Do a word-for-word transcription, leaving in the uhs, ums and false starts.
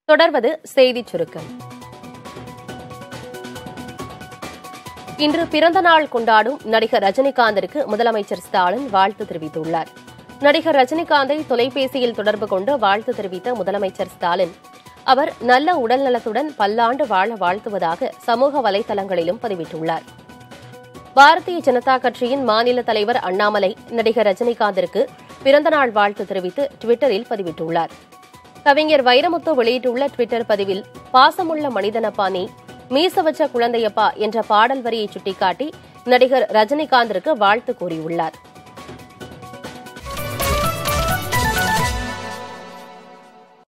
தொடர்வது செய்திச் சுருக்கம். இன்று பிறந்தநாள் கொண்டாடும் நடிகர் ரஜினிகாந்திற்கு முதலமைச்சர் ஸ்டாலின் வாழ்த்து தெரிவித்துள்ளார். நடிகர் ரஜினிகாந்தை தொலைபேசியில் தொடர்பு கொண்டு வாழ்த்து தெரிவித்த முதலமைச்சர் ஸ்டாலின், அவர் நல்ல உடல்நலத்துடன் பல்லாண்டு வாழ வாழ்த்துவதாக சமூக வலைதளங்களிலும் பதிவிட்டுள்ளார். பாரதிய ஜனதா கட்சியின் மாநில தலைவர் அண்ணாமலை நடிகர் ரஜினிகாந்திற்கு பிறந்தநாள் வாழ்த்து தெரிவித்து டுவிட்டரில் பதிவிட்டுள்ளார். கவிஞர் வைரமுத்து வெளியிட்டுள்ள டுவிட்டர் பதிவில், பாசமுள்ள மனிதனப்பா நீ, மீச வச்ச குழந்தையப்பா என்ற பாடல் வரியை சுட்டிக்காட்டி நடிகர் ரஜினிகாந்திற்கு வாழ்த்து கூறியுள்ளார்.